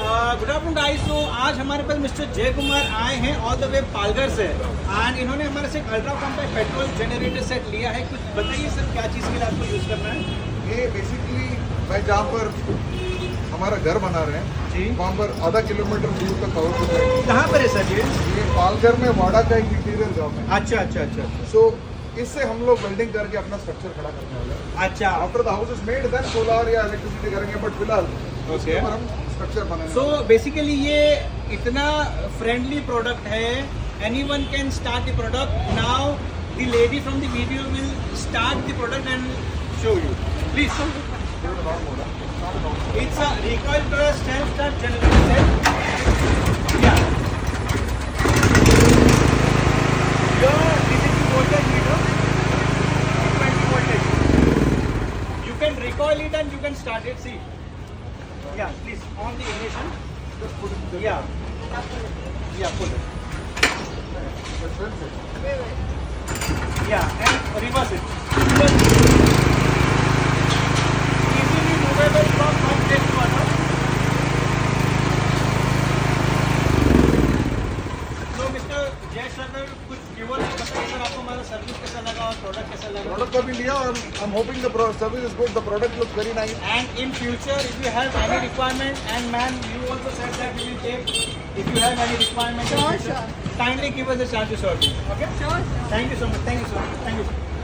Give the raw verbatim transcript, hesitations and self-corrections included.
Good afternoon guys. तो आज हमारे पास मिस्टर जय कुमार आए हैं ऑल द वे पालघर से एंड इन्होंने हमारे से एक ultra compact petrol generator set लिया है। कुछ बताइए सर, क्या चीज़ के लिए आपको यूज़ करना है? ये बेसिकली मैं जहाँ पर हमारा घर बना रहे हैं जी, वहाँ पर आधा किलोमीटर दूर तक पावर सप्लाई। कहाँ पर है सर ये? ये पालघर में वाड़ा का एक इंटीरियर जॉब है। अच्छा अच्छा अच्छा। सो इससे हम लोग वेल्डिंग करके अपना स्ट्रक्चर खड़ा करने वाले हैं। अच्छा, after the house is made then solar या इलेक्ट्रिसिटी करेंगे, बट फिलहाल ओके हम स्ट्रक्चर बनाएंगे। सो बेसिकली ये इतना फ्रेंडली प्रोडक्ट है, anyone can start the product. Now the lady from the video will start the product and show you please. It's a recoil plus self start generator set. या recoil it and you can start it. See, yeah, please on the ignition. Just put it. Yeah, yeah, put it. Yeah, and reverse it. Easily movable from one place to another. So Mister Jay Sir, कुछ viewer को बताइए sir, आपको हमारा service कैसा लगा और product कैसा लगा? प्रोडक्ट को भी लिया और I am hoping the service is good, the product looks very nice. And in future, if you have any requirement, and ma'am, you also said that you will take, if you have any requirement, Sure, sure. kindly give us a chance to serve you. Okay? Sure, sure. Thank you so much. Thank you so much. Thank you.